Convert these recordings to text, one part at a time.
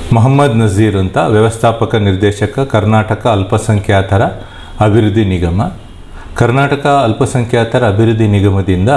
ಮೊಹಮ್ಮದ್ ನಜೀರ್ ಅಂತ ವ್ಯವಸ್ಥಾಪಕ ನಿರ್ದೇಶಕ ಕರ್ನಾಟಕ ಅಲ್ಪಸಂಖ್ಯಾತರ ಅಭಿವೃದ್ಧಿ ನಿಗಮ. ಕರ್ನಾಟಕ ಅಲ್ಪಸಂಖ್ಯಾತರ ಅಭಿವೃದ್ಧಿ ನಿಗಮದಿಂದ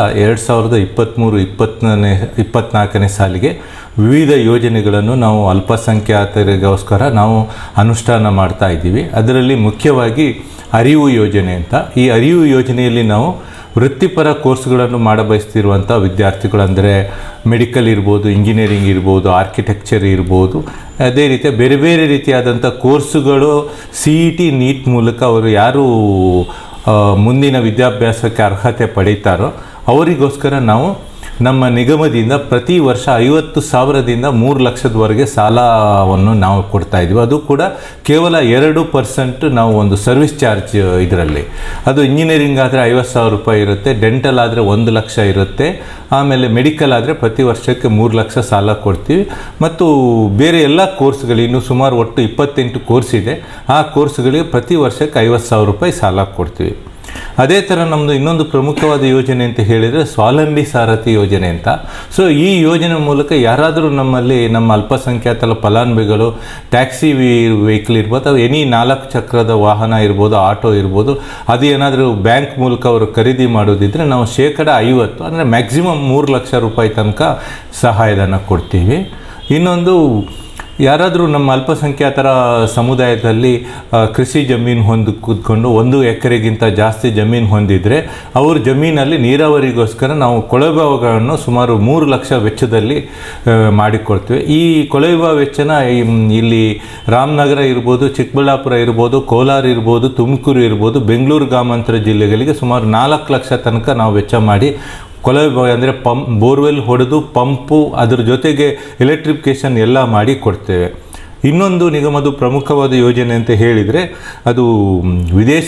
2023-24ನೇ ಸಾಲಿಗೆ ವಿವಿಧ ಯೋಜನೆಗಳನ್ನು ನಾವು ಅಲ್ಪಸಂಖ್ಯಾತರಿಗೋಸ್ಕರ ನಾವು ಅನುಷ್ಠಾನ ಮಾಡ್ತಾ ಇದ್ದೀವಿ. ಅದರಲ್ಲಿ ಮುಖ್ಯವಾಗಿ ಅರಿವು ಯೋಜನೆ ಅಂತ. ಈ ಅರಿವು ಯೋಜನೆಯಲ್ಲಿ ನಾವು ವೃತ್ತಿಪರ ಕೋರ್ಸ್ಗಳನ್ನು ಮಾಡಬಯಸ್ತಿರುವಂಥ ವಿದ್ಯಾರ್ಥಿಗಳು, ಅಂದರೆ ಮೆಡಿಕಲ್ ಇರ್ಬೋದು, ಇಂಜಿನಿಯರಿಂಗ್ ಇರ್ಬೋದು, ಆರ್ಕಿಟೆಕ್ಚರ್ ಇರ್ಬೋದು, ಅದೇ ರೀತಿ ಬೇರೆ ಬೇರೆ ರೀತಿಯಾದಂಥ ಕೋರ್ಸುಗಳು CET ನೀಟ್ ಮೂಲಕ ಅವರು ಯಾರು ಮುಂದಿನ ವಿದ್ಯಾಭ್ಯಾಸಕ್ಕೆ ಅರ್ಹತೆ ಪಡೀತಾರೋ ಅವರಿಗೋಸ್ಕರ ನಾವು ನಮ್ಮ ನಿಗಮದಿಂದ ಪ್ರತಿ ವರ್ಷ 50,000ದಿಂದ 3 ಲಕ್ಷದವರೆಗೆ ಸಾಲವನ್ನು ನಾವು ಕೊಡ್ತಾ ಇದ್ದೀವಿ. ಅದು ಕೂಡ ಕೇವಲ 2% ನಾವು ಒಂದು ಸರ್ವಿಸ್ ಚಾರ್ಜ್ ಇದರಲ್ಲಿ. ಅದು ಇಂಜಿನಿಯರಿಂಗ್ ಆದರೆ 50,000 ರೂಪಾಯಿ ಇರುತ್ತೆ, ಡೆಂಟಲ್ ಆದರೆ 1 ಲಕ್ಷ ಇರುತ್ತೆ, ಆಮೇಲೆ ಮೆಡಿಕಲ್ ಆದರೆ ಪ್ರತಿ ವರ್ಷಕ್ಕೆ 3 ಲಕ್ಷ ಸಾಲ ಕೊಡ್ತೀವಿ. ಮತ್ತು ಬೇರೆ ಎಲ್ಲ ಕೋರ್ಸ್ಗಳು ಇನ್ನೂ ಸುಮಾರು ಒಟ್ಟು 28 ಕೋರ್ಸ್ ಇದೆ. ಆ ಕೋರ್ಸ್ಗಳಿಗೆ ಪ್ರತಿ ವರ್ಷಕ್ಕೆ 50,000 ರೂಪಾಯಿ ಸಾಲ ಕೊಡ್ತೀವಿ. ಅದೇ ಥರ ನಮ್ಮದು ಇನ್ನೊಂದು ಪ್ರಮುಖವಾದ ಯೋಜನೆ ಅಂತ ಹೇಳಿದರೆ ಸ್ವಾವಲಂಬಿ ಸಾರಥಿ ಯೋಜನೆ ಅಂತ. ಸೊ ಈ ಯೋಜನೆ ಮೂಲಕ ಯಾರಾದರೂ ನಮ್ಮಲ್ಲಿ ನಮ್ಮ ಅಲ್ಪಸಂಖ್ಯಾತರ ಫಲಾನುಭವಿಗಳು ಟ್ಯಾಕ್ಸಿ ವೆಹಿಕಲ್ ಇರ್ಬೋದು, ಅದು ಎನಿ 4 ಚಕ್ರದ ವಾಹನ ಇರ್ಬೋದು, ಆಟೋ ಇರ್ಬೋದು, ಅದು ಏನಾದರೂ ಬ್ಯಾಂಕ್ ಮೂಲಕ ಅವರು ಖರೀದಿ ಮಾಡೋದಿದ್ದರೆ ನಾವು 50% ಅಂದರೆ ಮ್ಯಾಕ್ಸಿಮಮ್ 3 ಲಕ್ಷ ರೂಪಾಯಿ ತನಕ ಸಹಾಯಧನ ಕೊಡ್ತೀವಿ. ಇನ್ನೊಂದು, ಯಾರಾದರೂ ನಮ್ಮ ಅಲ್ಪಸಂಖ್ಯಾತರ ಸಮುದಾಯದಲ್ಲಿ ಕೃಷಿ ಜಮೀನು ಕೂತ್ಕೊಂಡು 1 ಎಕರೆಗಿಂತ ಜಾಸ್ತಿ ಜಮೀನು ಹೊಂದಿದರೆ ಅವ್ರ ಜಮೀನಲ್ಲಿ ನೀರಾವರಿಗೋಸ್ಕರ ನಾವು ಕೊಳವೆಗಳನ್ನು ಸುಮಾರು 3 ಲಕ್ಷ ವೆಚ್ಚದಲ್ಲಿ ಮಾಡಿಕೊಡ್ತೀವಿ. ಈ ಕೊಳವೆ ವೆಚ್ಚನ ಇಲ್ಲಿ ರಾಮನಗರ ಇರ್ಬೋದು, ಚಿಕ್ಕಬಳ್ಳಾಪುರ ಇರ್ಬೋದು, ಕೋಲಾರ ಇರ್ಬೋದು, ತುಮಕೂರು ಇರ್ಬೋದು, ಬೆಂಗಳೂರು ಗ್ರಾಮಾಂತರ ಜಿಲ್ಲೆಗಳಿಗೆ ಸುಮಾರು 4 ಲಕ್ಷ ತನಕ ನಾವು ವೆಚ್ಚ ಮಾಡಿ ಕೊಳವೆ ಅಂದರೆ ಬೋರ್ವೆಲ್ ಹೊಡೆದು ಪಂಪು ಅದ್ರ ಜೊತೆಗೆ ಎಲೆಕ್ಟ್ರಿಫಿಕೇಷನ್ ಎಲ್ಲ ಮಾಡಿ ಕೊಡ್ತೇವೆ. ಇನ್ನೊಂದು ನಿಗಮದ ಪ್ರಮುಖವಾದ ಯೋಜನೆ ಅಂತ ಹೇಳಿದರೆ ಅದು ವಿದೇಶ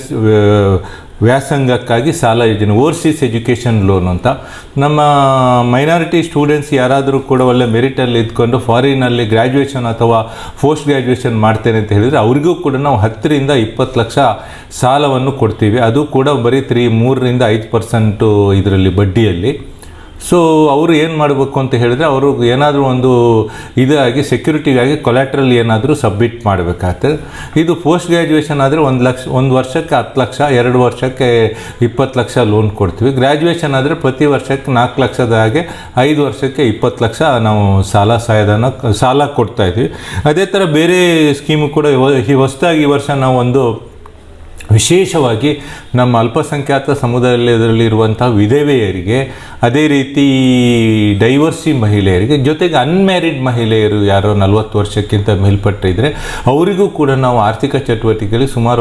ವ್ಯಾಸಂಗಕ್ಕಾಗಿ ಸಾಲ ಯೋಜನೆ, ಓವರ್ಸೀಸ್ ಎಜುಕೇಷನ್ ಲೋನ್ ಅಂತ. ನಮ್ಮ ಮೈನಾರಿಟಿ ಸ್ಟೂಡೆಂಟ್ಸ್ ಯಾರಾದರೂ ಕೂಡ ಒಳ್ಳೆ ಮೆರಿಟಲ್ಲಿ ಇದ್ಕೊಂಡು ಫಾರಿನಲ್ಲಿ ಗ್ರ್ಯಾಜುಯೇಷನ್ ಅಥವಾ ಪೋಸ್ಟ್ ಗ್ರ್ಯಾಜುಯೇಷನ್ ಮಾಡ್ತೇನೆ ಅಂತ ಹೇಳಿದರೆ ಅವರಿಗೂ ಕೂಡ ನಾವು 10ರಿಂದ 20 ಲಕ್ಷ ಸಾಲವನ್ನು ಕೊಡ್ತೀವಿ. ಅದು ಕೂಡ ಬರೀ 3ರಿಂದ 5% ಇದರಲ್ಲಿ ಬಡ್ಡಿಯಲ್ಲಿ. ಸೊ ಅವರು ಏನು ಮಾಡಬೇಕು ಅಂತ ಹೇಳಿದ್ರೆ ಅವರು ಏನಾದರೂ ಒಂದು ಇದಾಗಿ ಸೆಕ್ಯೂರಿಟಿಗಾಗಿ ಕೊಲ್ಯಾಟ್ರಲ್ ಏನಾದರೂ ಸಬ್ಮಿಟ್ ಮಾಡಬೇಕಾಗ್ತದೆ. ಇದು ಪೋಸ್ಟ್ ಗ್ರ್ಯಾಜುಯೇಷನ್ ಆದರೆ 1 ವರ್ಷಕ್ಕೆ 10 ಲಕ್ಷ, 2 ವರ್ಷಕ್ಕೆ 20 ಲಕ್ಷ ಲೋನ್ ಕೊಡ್ತೀವಿ. ಗ್ರ್ಯಾಜುಯೇಷನ್ ಆದರೆ ಪ್ರತಿ ವರ್ಷಕ್ಕೆ 4 ಲಕ್ಷದ ಹಾಗೆ 5 ವರ್ಷಕ್ಕೆ 20 ಲಕ್ಷ ನಾವು ಸಾಲ ಕೊಡ್ತಾಯಿದ್ವಿ. ಅದೇ ಥರ ಬೇರೆ ಸ್ಕೀಮು ಕೂಡ ಹೊಸದಾಗಿ ಈ ವರ್ಷ ನಾವು ಒಂದು ವಿಶೇಷವಾಗಿ ನಮ್ಮ ಅಲ್ಪಸಂಖ್ಯಾತ ಸಮುದಾಯದಲ್ಲಿರುವಂಥ ವಿಧವೆಯರಿಗೆ, ಅದೇ ರೀತಿ ಡೈವರ್ಸಿ ಮಹಿಳೆಯರಿಗೆ, ಜೊತೆಗೆ ಅನ್ಮ್ಯಾರಿಡ್ ಮಹಿಳೆಯರು ಯಾರೋ 40 ವರ್ಷಕ್ಕಿಂತ ಮೇಲ್ಪಟ್ಟಿದ್ರೆ ಅವರಿಗೂ ಕೂಡ ನಾವು ಆರ್ಥಿಕ ಚಟುವಟಿಕೆಯಲ್ಲಿ ಸುಮಾರು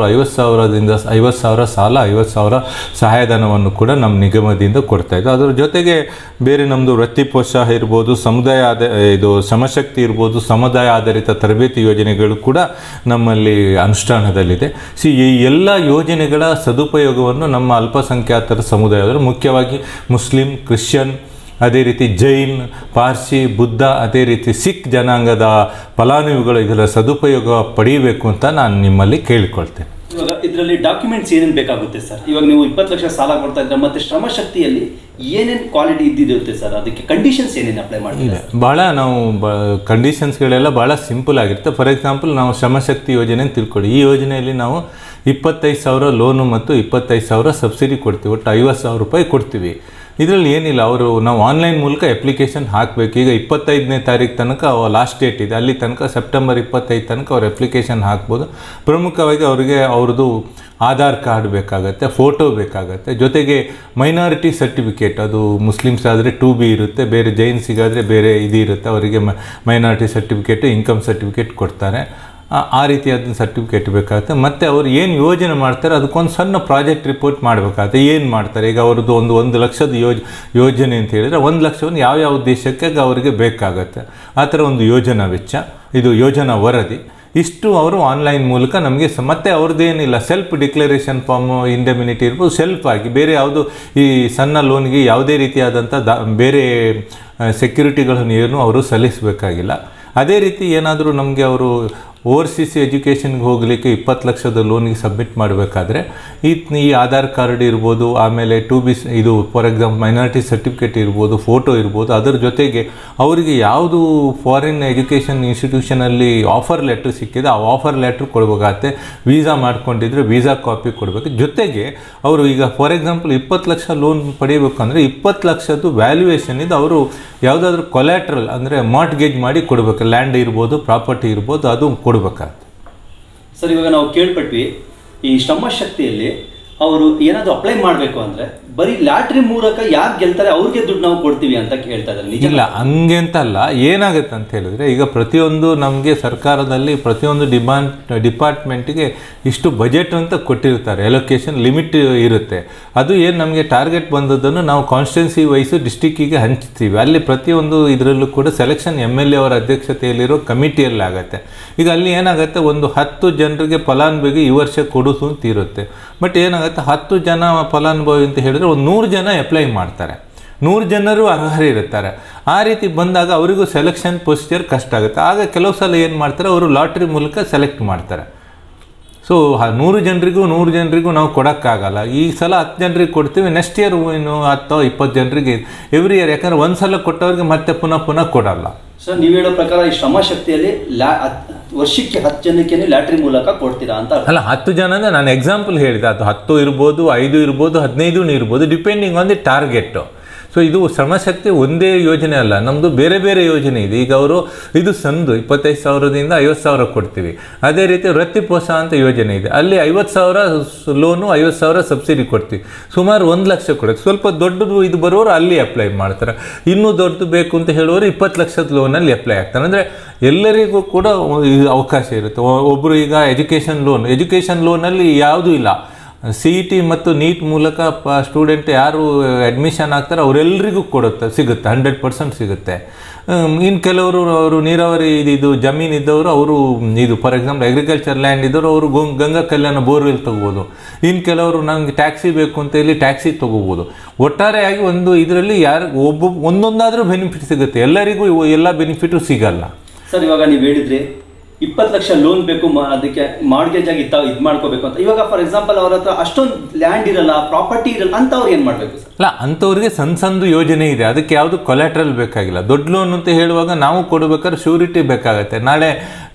50,000 ಸಾಲ, 50,000 ಸಹಾಯಧನವನ್ನು ಕೂಡ ನಮ್ಮ ನಿಗಮದಿಂದ ಕೊಡ್ತಾಯಿದ್ದು. ಅದರ ಜೊತೆಗೆ ಬೇರೆ ನಮ್ಮದು ವೃತ್ತಿ ಪ್ರೋತ್ಸಾಹ ಇರ್ಬೋದು, ಇದು ಶ್ರಮಶಕ್ತಿ ಇರ್ಬೋದು, ಸಮುದಾಯ ಆಧಾರಿತ ತರಬೇತಿ ಯೋಜನೆಗಳು ಕೂಡ ನಮ್ಮಲ್ಲಿ ಅನುಷ್ಠಾನದಲ್ಲಿದೆ. ಈ ಎಲ್ಲ ಯೋಜನೆಗಳ ಸದುಪಯೋಗವನ್ನು ನಮ್ಮ ಅಲ್ಪಸಂಖ್ಯಾತರ ಸಮುದಾಯದವರು, ಮುಖ್ಯವಾಗಿ ಮುಸ್ಲಿಂ, ಕ್ರಿಶ್ಚಿಯನ್, ಅದೇ ರೀತಿ ಜೈನ್, ಪಾರ್ಸಿ, ಬುದ್ಧ, ಅದೇ ರೀತಿ ಸಿಖ್ ಜನಾಂಗದ ಫಲಾನುಭವಿಗಳು ಇದರ ಸದುಪಯೋಗ ಪಡೆಯಬೇಕು ಅಂತ ನಾನು ನಿಮ್ಮಲ್ಲಿ ಕೇಳಿಕೊಳ್ತೇನೆ. ಇವಾಗ ಇದರಲ್ಲಿ ಡಾಕ್ಯುಮೆಂಟ್ಸ್ ಏನೇನು ಬೇಕಾಗುತ್ತೆ ಸರ್? ಇವಾಗ ನೀವು 20 ಲಕ್ಷ ಸಾಲ ಕೊಡ್ತಾ ಇದ್ರೆ ಮತ್ತು ಶ್ರಮಶಕ್ತಿಯಲ್ಲಿ ಏನೇನು ಕ್ವಾಲಿಟಿ ಇದ್ದಿರುತ್ತೆ ಸರ್? ಅದಕ್ಕೆ ಕಂಡೀಷನ್ಸ್ ಏನೇನು ಅಪ್ಲೈ ಮಾಡ್ತೀವಿ? ಭಾಳ ನಾವು ಕಂಡೀಷನ್ಸ್ಗಳೆಲ್ಲ ಭಾಳ ಸಿಂಪಲ್ ಆಗಿರುತ್ತೆ. ಫಾರ್ ಎಕ್ಸಾಂಪಲ್ ನಾವು ಶ್ರಮಶಕ್ತಿ ಯೋಜನೆ ತಿಳ್ಕೊಳ್ಳಿ. ಈ ಯೋಜನೆಯಲ್ಲಿ ನಾವು 25,000 ಲೋನು ಮತ್ತು 25,000 ಸಬ್ಸಿಡಿ ಕೊಡ್ತೀವಿ. ಒಟ್ಟು 50,000 ರೂಪಾಯಿ ಕೊಡ್ತೀವಿ. ಇದರಲ್ಲಿ ಏನಿಲ್ಲ, ನಾವು ಆನ್ಲೈನ್ ಮೂಲಕ ಅಪ್ಲಿಕೇಶನ್ ಹಾಕಬೇಕು. ಈಗ 25ನೇ ತಾರೀಕು ತನಕ ಲಾಸ್ಟ್ ಡೇಟ್ ಇದೆ, ಅಲ್ಲಿ ತನಕ ಸೆಪ್ಟೆಂಬರ್ 25 ತನಕ ಅವ್ರು ಅಪ್ಲಿಕೇಶನ್ ಹಾಕ್ಬೋದು. ಪ್ರಮುಖವಾಗಿ ಅವರಿಗೆ ಅವ್ರದ್ದು ಆಧಾರ್ ಕಾರ್ಡ್ ಬೇಕಾಗತ್ತೆ, ಫೋಟೋ ಬೇಕಾಗತ್ತೆ, ಜೊತೆಗೆ ಮೈನಾರಿಟಿ ಸರ್ಟಿಫಿಕೇಟ್, ಅದು ಮುಸ್ಲಿಮ್ಸ್ ಆದರೆ 2B ಇರುತ್ತೆ, ಬೇರೆ ಜೈನ್ಸಿಗಾದರೆ ಬೇರೆ ಇದು ಇರುತ್ತೆ, ಅವರಿಗೆ ಮೈನಾರಿಟಿ ಸರ್ಟಿಫಿಕೇಟು, ಇನ್ಕಮ್ ಸರ್ಟಿಫಿಕೇಟ್ ಕೊಡ್ತಾರೆ. ಆ ರೀತಿಯಾದ ಸರ್ಟಿಫಿಕೇಟ್ ಬೇಕಾಗುತ್ತೆ. ಮತ್ತು ಅವ್ರು ಏನು ಯೋಜನೆ ಮಾಡ್ತಾರೆ ಅದಕ್ಕೊಂದು ಸಣ್ಣ ಪ್ರಾಜೆಕ್ಟ್ ರಿಪೋರ್ಟ್ ಮಾಡಬೇಕಾಗುತ್ತೆ. ಏನು ಮಾಡ್ತಾರೆ, ಈಗ ಅವ್ರದ್ದು 1 ಲಕ್ಷದ ಯೋಜನೆ ಅಂತ ಹೇಳಿದರೆ 1 ಲಕ್ಷವನ್ನು ಯಾವ ಉದ್ದೇಶಕ್ಕೆ ಅವರಿಗೆ ಬೇಕಾಗತ್ತೆ, ಆ ಥರ ಒಂದು ಯೋಜನಾ ವೆಚ್ಚ, ಇದು ಯೋಜನಾ ವರದಿ. ಇಷ್ಟು ಅವರು ಆನ್ಲೈನ್ ಮೂಲಕ ನಮಗೆ ಮತ್ತೆ ಅವ್ರದ್ದೇನಿಲ್ಲ, ಸೆಲ್ಫ್ ಡಿಕ್ಲರೇಷನ್ ಫಾರ್ಮ್, ಇಂಡೆಮಿನಿಟಿ ಇರ್ಬೋದು, ಸೆಲ್ಫ್ ಆಗಿ ಬೇರೆ ಯಾವುದು ಈ ಸಣ್ಣ ಲೋನ್ಗೆ ಯಾವುದೇ ರೀತಿಯಾದಂಥ ಬೇರೆ ಸೆಕ್ಯೂರಿಟಿಗಳನ್ನು ಏನು ಅವರು ಸಲ್ಲಿಸಬೇಕಾಗಿಲ್ಲ. ಅದೇ ರೀತಿ ಏನಾದರೂ ನಮಗೆ ಅವರು ಓವರ್ಸೀಸ್ ಎಜುಕೇಷನ್ಗೆ ಹೋಗಲಿಕ್ಕೆ 20 ಲಕ್ಷದ ಲೋನಿಗೆ ಸಬ್ಮಿಟ್ ಮಾಡಬೇಕಾದ್ರೆ ಈ ಆಧಾರ್ ಕಾರ್ಡ್ ಇರ್ಬೋದು, ಆಮೇಲೆ 2B ಇದು ಫಾರ್ ಎಕ್ಸಾಂಪಲ್ ಮೈನಾರಿಟಿ ಸರ್ಟಿಫಿಕೇಟ್ ಇರ್ಬೋದು, ಫೋಟೋ ಇರ್ಬೋದು, ಅದರ ಜೊತೆಗೆ ಅವರಿಗೆ ಯಾವುದು ಫಾರಿನ್ ಎಜುಕೇಷನ್ ಇನ್ಸ್ಟಿಟ್ಯೂಷನಲ್ಲಿ ಆಫರ್ ಲೆಟ್ರ್ ಸಿಕ್ಕಿದೆ ಆ ಆಫರ್ ಲೆಟ್ರ್ ಕೊಡಬೇಕಾಗತ್ತೆ. ವೀಸಾ ಮಾಡ್ಕೊಂಡಿದ್ರೆ ವೀಸಾ ಕಾಪಿ ಕೊಡಬೇಕು. ಜೊತೆಗೆ ಅವರು ಈಗ ಫಾರ್ ಎಕ್ಸಾಂಪಲ್ 20 ಲಕ್ಷ ಲೋನ್ ಪಡೆಯಬೇಕು ಅಂದರೆ 20 ಲಕ್ಷದ್ದು ವ್ಯಾಲ್ಯೂಯೇಷನ್ ಇದು ಅವರು ಯಾವುದಾದ್ರೂ ಕೊಲ್ಯಾಟ್ರಲ್ ಅಂದರೆ ಮಾರ್ಟ್ಗೇಜ್ ಮಾಡಿ ಕೊಡಬೇಕು. ಲ್ಯಾಂಡ್ ಇರ್ಬೋದು, ಪ್ರಾಪರ್ಟಿ ಇರ್ಬೋದು, ಅದು ಕೊಡಬೇಕಾಗುತ್ತೆ. ಸರ್, ಇವಾಗ ನಾವು ಕೇಳ್ಪಟ್ವಿ ಈ ಶ್ರಮಶಕ್ತಿಯಲ್ಲಿ ಅವರು ಏನಾದರೂ ಅಪ್ಲೈ ಮಾಡಬೇಕು ಅಂದರೆ ಬರೀ ಲ್ಯಾಟ್ರಿ ಮೂಲಕ ಯಾರು ಗೆಲ್ತಾರೆ ಅವ್ರಿಗೆ ದುಡ್ಡು ನಾವು ಕೊಡ್ತೀವಿ ಅಂತ ಹೇಳ್ತಾ ಇದ್ದಾರೆ. ಇಲ್ಲ, ಹಂಗೆ ಅಂತಲ್ಲ. ಏನಾಗುತ್ತೆ ಅಂತ ಹೇಳಿದ್ರೆ ಈಗ ಪ್ರತಿಯೊಂದು ನಮಗೆ ಸರ್ಕಾರದಲ್ಲಿ ಪ್ರತಿಯೊಂದು ಡಿಪಾರ್ಟ್ಮೆಂಟಿಗೆ ಇಷ್ಟು ಬಜೆಟ್ ಅಂತ ಕೊಟ್ಟಿರ್ತಾರೆ, ಅಲೋಕೇಶನ್ ಲಿಮಿಟ್ ಇರುತ್ತೆ. ಅದು ಏನು ನಮಗೆ ಟಾರ್ಗೆಟ್ ಬಂದದ್ದನ್ನು ನಾವು ಕಾನ್ಸ್ಟಿಟ್ಯೂನ್ಸಿ ವೈಸು ಡಿಸ್ಟಿಕ್ಕಿಗೆ ಹಂಚ್ತೀವಿ. ಅಲ್ಲಿ ಪ್ರತಿಯೊಂದು ಇದರಲ್ಲೂ ಕೂಡ ಸೆಲೆಕ್ಷನ್ MLA ಅವರ ಅಧ್ಯಕ್ಷತೆಯಲ್ಲಿರೋ ಕಮಿಟಿಯಲ್ಲಿ ಆಗುತ್ತೆ. ಈಗ ಅಲ್ಲಿ ಏನಾಗುತ್ತೆ, ಒಂದು 10 ಜನರಿಗೆ ಫಲಾನುಭವಿಗೆ ಈ ವರ್ಷ ಕೊಡಿಸು ಅಂತ ಇರುತ್ತೆ. ಬಟ್ ಏನಾಗುತ್ತೆ, 10 ಜನ ಫಲಾನುಭವಿ ಅಂತ ಹೇಳಿದ್ರೆ ಒಂದು 100 ಜನ ಅಪ್ಲೈ ಮಾಡ್ತಾರೆ, 100 ಜನರು ಅರ್ಹರಿರುತ್ತಾರೆ. ಆ ರೀತಿ ಬಂದಾಗ ಅವರಿಗೂ ಸೆಲೆಕ್ಷನ್ ಪ್ರೊಸೀಜರ್ ಕಷ್ಟ ಆಗುತ್ತೆ. ಆಗ ಕೆಲವು ಸಲ ಏನು ಮಾಡ್ತಾರೆ, ಅವರು ಲಾಟ್ರಿ ಮೂಲಕ ಸೆಲೆಕ್ಟ್ ಮಾಡ್ತಾರೆ. ಸೊ 100 ಜನರಿಗೂ ನಾವು ಕೊಡೋಕ್ಕಾಗಲ್ಲ. ಈ ಸಲ 10 ಜನರಿಗೆ ಕೊಡ್ತೀವಿ, ನೆಕ್ಸ್ಟ್ ಇಯರ್ ಇನ್ನು 10-20 ಜನರಿಗೆ ಎವ್ರಿ ಇಯರ್. ಯಾಕಂದರೆ ಒಂದು ಸಲ ಕೊಟ್ಟವ್ರಿಗೆ ಮತ್ತೆ ಪುನಃ ಕೊಡಲ್ಲ. ಸರ್, ನೀವು ಹೇಳೋ ಪ್ರಕಾರ ಈ ಶ್ರಮಶಕ್ತಿಯಲ್ಲಿ ವರ್ಷಕ್ಕೆ 10 ಜನಕ್ಕೆ ಲ್ಯಾಟ್ರಿ ಮೂಲಕ ಕೊಡ್ತೀರಾ ಅಂತ ಅಲ್ಲ. 10 ಜನ ಅಂದರೆ ನಾನು ಎಕ್ಸಾಂಪಲ್ ಹೇಳಿದೆ, ಅದು 10 ಇರ್ಬೋದು, 5 ಇರ್ಬೋದು, 15 ಇರ್ಬೋದು, depending on the target. So ಇದು ಶ್ರಮಶಕ್ತಿ ಒಂದೇ ಯೋಜನೆ ಅಲ್ಲ, ನಮ್ಮದು ಬೇರೆ ಬೇರೆ ಯೋಜನೆ ಇದೆ. ಈಗ ಅವರು ಇದು ಸಂದು 25,000ದಿಂದ 50,000 ಕೊಡ್ತೀವಿ. ಅದೇ ರೀತಿ ವೃತ್ತಿ ಪ್ರೋತ್ಸಾಹ ಅಂತ ಯೋಜನೆ ಇದೆ, ಅಲ್ಲಿ 50,000 ಲೋನು 50,000 ಸಬ್ಸಿಡಿ ಕೊಡ್ತೀವಿ. ಸುಮಾರು 1 ಲಕ್ಷ ಕೊಡೋದು. ಸ್ವಲ್ಪ ದೊಡ್ಡದು ಇದು ಬರೋರು ಅಲ್ಲಿ ಅಪ್ಲೈ ಮಾಡ್ತಾರೆ. ಇನ್ನೂ ದೊಡ್ಡದು ಬೇಕು ಅಂತ ಹೇಳೋರು 20 ಲಕ್ಷದ ಲೋನಲ್ಲಿ ಅಪ್ಲೈ ಆಗ್ತಾರೆ. ಅಂದರೆ ಎಲ್ಲರಿಗೂ ಕೂಡ ಅವಕಾಶ ಇರುತ್ತೆ. ಒಬ್ಬರು ಈಗ ಎಜುಕೇಷನ್ ಲೋನಲ್ಲಿ ಯಾವುದೂ ಇಲ್ಲ. CET ಮತ್ತು ನೀಟ್ ಮೂಲಕ ಸ್ಟೂಡೆಂಟ್ ಯಾರು ಅಡ್ಮಿಷನ್ ಆಗ್ತಾರೆ ಅವರೆಲ್ಲರಿಗೂ ಸಿಗುತ್ತೆ, 100% ಸಿಗುತ್ತೆ. ಇನ್ನು ಕೆಲವರು ಅವರು ನೀರಾವರಿ ಇದು ಜಮೀನಿದ್ದವರು ಅವರು ಇದು ಫಾರ್ ಎಕ್ಸಾಂಪಲ್ ಅಗ್ರಿಕಲ್ಚರ್ ಲ್ಯಾಂಡ್ ಇದ್ದವರು ಅವರು ಗಂಗಾ ಕಲ್ಯಾಣ ಬೋರ್ವೆಲ್ ತೊಗೋಬೋದು. ಇನ್ನು ಕೆಲವರು ನನಗೆ ಟ್ಯಾಕ್ಸಿ ಬೇಕು ಅಂತ ಹೇಳಿ ಟ್ಯಾಕ್ಸಿ ತೊಗೋಬೋದು. ಒಟ್ಟಾರೆಯಾಗಿ ಒಂದು ಇದರಲ್ಲಿ ಒಂದೊಂದಾದರೂ ಬೆನಿಫಿಟ್ ಸಿಗುತ್ತೆ, ಎಲ್ಲರಿಗೂ ಎಲ್ಲ ಬೆನಿಫಿಟು ಸಿಗಲ್ಲ. ಸರ್, ಇವಾಗ ನೀವು ಹೇಳಿದ್ರಿ 20 ಲಕ್ಷ ಲೋನ್ ಬೇಕು, ಅದಕ್ಕೆ ಮಾರ್ಗೇಜ್ ಆಗಿ ಇದು ಮಾಡ್ಕೋಬೇಕು ಅಂತ. ಇವಾಗ ಫಾರ್ ಎಕ್ಸಾಂಪಲ್ ಅವ್ರ ಹತ್ರ ಅಷ್ಟೊಂದು ಲ್ಯಾಂಡ್ ಇರಲ್ಲ, ಪ್ರಾಪರ್ಟಿ ಇರಲ್ಲ, ಅಂಥವ್ರು ಏನು ಮಾಡಬೇಕು ಸರ್? ಅಲ್ಲ, ಅಂಥವ್ರಿಗೆ ಸಣ್ಣ ಯೋಜನೆ ಇದೆ, ಅದಕ್ಕೆ ಯಾವುದು ಕೊಲ್ಯಾಟ್ರಲ್ ಬೇಕಾಗಿಲ್ಲ. ದೊಡ್ಡ ಲೋನ್ ಅಂತ ಹೇಳುವಾಗ ನಾವು ಕೊಡಬೇಕಾದ್ರೆ ಶ್ಯೂರಿಟಿ ಬೇಕಾಗುತ್ತೆ. ನಾಳೆ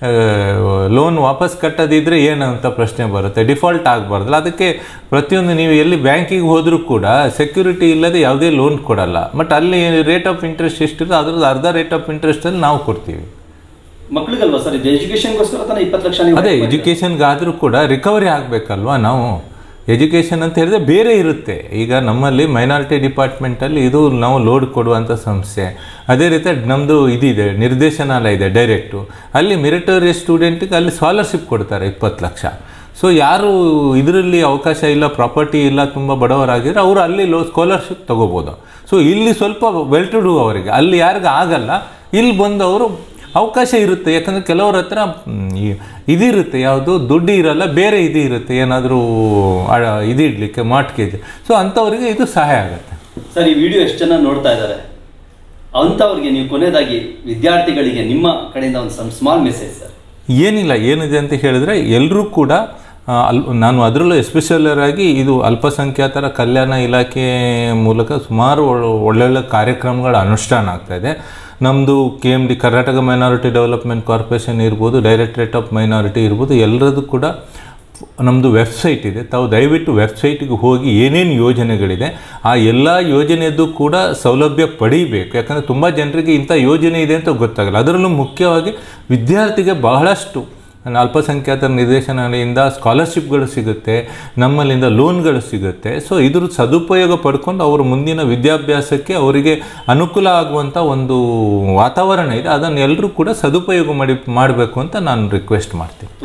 ಲೋನ್ ವಾಪಸ್ ಕಟ್ಟೋದಿದ್ರೆ ಏನಂತ ಪ್ರಶ್ನೆ ಬರುತ್ತೆ, ಡಿಫಾಲ್ಟ್ ಆಗಬಾರ್ದಲ್ಲ. ಅದಕ್ಕೆ ಪ್ರತಿಯೊಂದು ನೀವು ಎಲ್ಲಿ ಬ್ಯಾಂಕಿಗೆ ಹೋದರೂ ಕೂಡ ಸೆಕ್ಯೂರಿಟಿ ಇಲ್ಲದೆ ಯಾವುದೇ ಲೋನ್ ಕೊಡಲ್ಲ. ಬಟ್ ಅಲ್ಲಿ ರೇಟ್ ಆಫ್ ಇಂಟ್ರೆಸ್ಟ್ ಎಷ್ಟಿದೆ ಅದ್ರದ್ದು ಅರ್ಧ ರೇಟ್ ಆಫ್ ಇಂಟ್ರೆಸ್ಟಲ್ಲಿ ನಾವು ಕೊಡ್ತೀವಿ. ಮಕ್ಕಳಿಗಲ್ವಾ ಸರ್, ಇದು ಎಜುಕೇಷನ್ಗೋಸ್ಕರ ತಾನೇ 20 ಲಕ್ಷ? ಅದೇ ಎಜುಕೇಷನ್ಗಾದರೂ ಕೂಡ ರಿಕವರಿ ಆಗಬೇಕಲ್ವಾ. ನಾವು ಎಜುಕೇಷನ್ ಅಂತ ಹೇಳಿದ್ರೆ ಬೇರೆ ಇರುತ್ತೆ. ಈಗ ನಮ್ಮಲ್ಲಿ ಮೈನಾರಿಟಿ ಡಿಪಾರ್ಟ್ಮೆಂಟಲ್ಲಿ ಇದು ನಾವು ಲೋಡ್ ಕೊಡುವಂಥ ಸಂಸ್ಥೆ. ಅದೇ ರೀತಿ ನಮ್ಮದು ಇದಿದೆ, ನಿರ್ದೇಶನಾಲಯ ಇದೆ ಡೈರೆಕ್ಟು. ಅಲ್ಲಿ ಮೆರಿಟೋರಿಯಸ್ ಸ್ಟೂಡೆಂಟಿಗೆ ಅಲ್ಲಿ ಸ್ಕಾಲರ್ಶಿಪ್ ಕೊಡ್ತಾರೆ 20 ಲಕ್ಷ. ಸೊ ಯಾರು ಇದರಲ್ಲಿ ಅವಕಾಶ ಇಲ್ಲ, ಪ್ರಾಪರ್ಟಿ ಇಲ್ಲ, ತುಂಬ ಬಡವರಾಗಿದ್ರೆ ಅವರು ಅಲ್ಲಿ ಸ್ಕಾಲರ್ಶಿಪ್ ತೊಗೋಬೋದು. ಸೊ ಇಲ್ಲಿ ಸ್ವಲ್ಪ ವೆಲ್ ಟು ಡೂ ಅವರಿಗೆ, ಅಲ್ಲಿ ಯಾರಿಗೂ ಆಗಲ್ಲ, ಇಲ್ಲಿ ಬಂದು ಅವರು ಅವಕಾಶ ಇರುತ್ತೆ. ಯಾಕಂದರೆ ಕೆಲವ್ರ ಹತ್ರ ಇದಿರುತ್ತೆ, ಯಾವುದು ದುಡ್ಡು ಇರಲ್ಲ, ಬೇರೆ ಇದು ಇರುತ್ತೆ, ಏನಾದರೂ ಇದಿಡಲಿಕ್ಕೆ ಮಾರ್ಟ್ಗೇಜ್. ಸೊ ಅಂಥವ್ರಿಗೆ ಇದು ಸಹಾಯ ಆಗುತ್ತೆ. ಸರ್, ಈ ವಿಡಿಯೋ ಎಷ್ಟು ಜನ ನೋಡ್ತಾ ಇದ್ದಾರೆ, ಅಂಥವ್ರಿಗೆ ನೀವು ಕೊನೆಯದಾಗಿ ವಿದ್ಯಾರ್ಥಿಗಳಿಗೆ ನಿಮ್ಮ ಕಡೆಯಿಂದ ಒಂದು ಸ್ಮಾಲ್ ಮೆಸೇಜ್ ಸರ್? ಏನಿದೆ ಅಂತ ಹೇಳಿದ್ರೆ ಎಲ್ಲರೂ ಕೂಡ ನಾನು ಅದರಲ್ಲೂ ಎಸ್ಪೆಷಲರಾಗಿ ಇದು ಅಲ್ಪಸಂಖ್ಯಾತರ ಕಲ್ಯಾಣ ಇಲಾಖೆ ಮೂಲಕ ಸುಮಾರು ಒಳ್ಳೊಳ್ಳೆ ಕಾರ್ಯಕ್ರಮಗಳ ಅನುಷ್ಠಾನ ಆಗ್ತಾಯಿದೆ. ನಮ್ಮದು KMD Karnataka minority development corporation ಇರ್ಬೋದು, ಡೈರೆಕ್ಟರೇಟ್ ಆಫ್ ಮೈನಾರಿಟಿ ಇರ್ಬೋದು, ಎಲ್ಲರದ್ದು ಕೂಡ ನಮ್ಮದು ವೆಬ್ಸೈಟ್ ಇದೆ. ತಾವು ದಯವಿಟ್ಟು ವೆಬ್ಸೈಟಿಗೆ ಹೋಗಿ ಏನೇನು ಯೋಜನೆಗಳಿದೆ ಆ ಎಲ್ಲ ಯೋಜನೆಯದ್ದು ಕೂಡ ಸೌಲಭ್ಯ ಪಡೀಬೇಕು. ಯಾಕಂದರೆ ತುಂಬ ಜನರಿಗೆ ಇಂಥ ಯೋಜನೆ ಇದೆ ಅಂತ ಗೊತ್ತಾಗಲ್ಲ. ಅದರಲ್ಲೂ ಮುಖ್ಯವಾಗಿ ವಿದ್ಯಾರ್ಥಿಗೆ ಬಹಳಷ್ಟು ಅಲ್ಪಸಂಖ್ಯಾತರ ನಿರ್ದೇಶನಾಲಯದಿಂದ ಸ್ಕಾಲರ್ಶಿಪ್ಗಳು ಸಿಗುತ್ತೆ, ನಮ್ಮಲ್ಲಿಂದ ಲೋನ್ಗಳು ಸಿಗುತ್ತೆ. ಸೊ ಇದ್ರ ಸದುಪಯೋಗ ಪಡ್ಕೊಂಡು ಅವರು ಮುಂದಿನ ವಿದ್ಯಾಭ್ಯಾಸಕ್ಕೆ ಅವರಿಗೆ ಅನುಕೂಲ ಆಗುವಂಥ ಒಂದು ವಾತಾವರಣ ಇದೆ. ಅದನ್ನು ಎಲ್ಲರೂ ಕೂಡ ಸದುಪಯೋಗ ಮಾಡಬೇಕು ಅಂತ ನಾನು ರಿಕ್ವೆಸ್ಟ್ ಮಾಡ್ತೀನಿ.